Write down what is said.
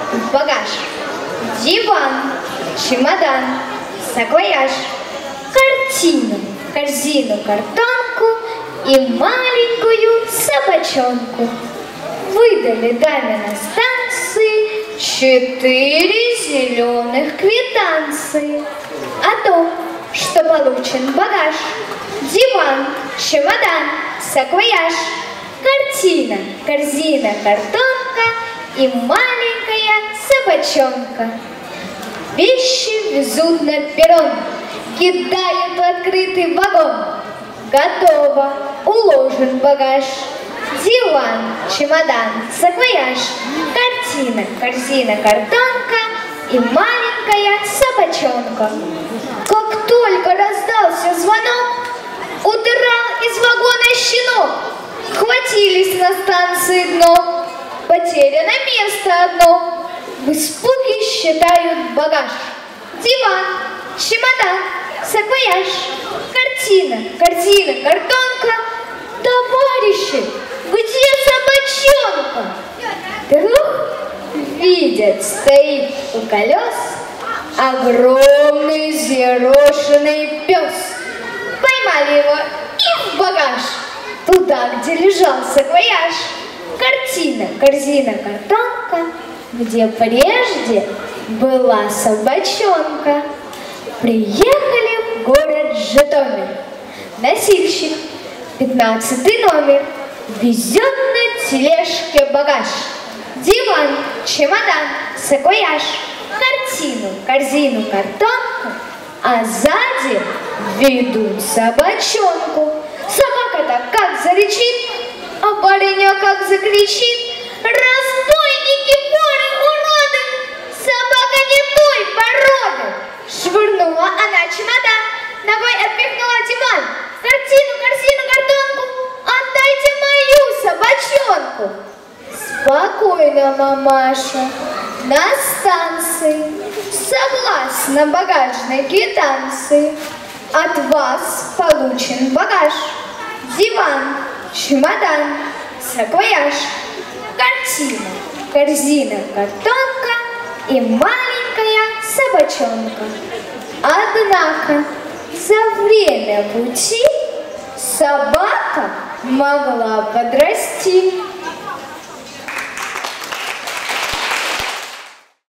в багаж. Диван, чемодан, саквояж, картину, корзину, картонку и маленькую собачонку. Выдали даме на станции 4 зеленых квитанции о том, что получен багаж, диван, чемодан, саквояж, картина, корзина, картонка и маленькая собачонка. Вещи везут на перрон, кидают в открытый вагон. Готово, уложен багаж, диван, чемодан, саквояж, картина, корзина, картонка и маленькая собачонка. Как только раздался звонок, удрал из вагона щенок. Хватились на станции дно, потеряно место одно. В испуге считают багаж, диван, чемодан, саквояж, картина, корзина, картонка. Товарищи, где собачонка? Вдруг видят, стоит у колес огромный взъерошенный пес. Поймали его и в багаж, туда, где лежал саквояж, картина, корзина, картонка, где прежде была собачонка. Приехали в город Житомир. Носильщик, 15-й номер, везет на тележке багаж, диван, чемодан, саквояж, картину, корзину, картонку, а сзади ведут собачонку. Собака-то как зарычит, а барыня как закричит: разбойники, воры, уроды, собака не той породы. Швырнула она чемодан, ногой отпихнула диван, картину, корзину, картонку. Отдайте мою собачонку. Спокойно, мамаша, на станции, согласно багажной квитанции, от вас получен багаж, диван, чемодан, саквояж, картина, корзина, картонка и маленькая собачонка. Однако за время пути собака могла подрасти.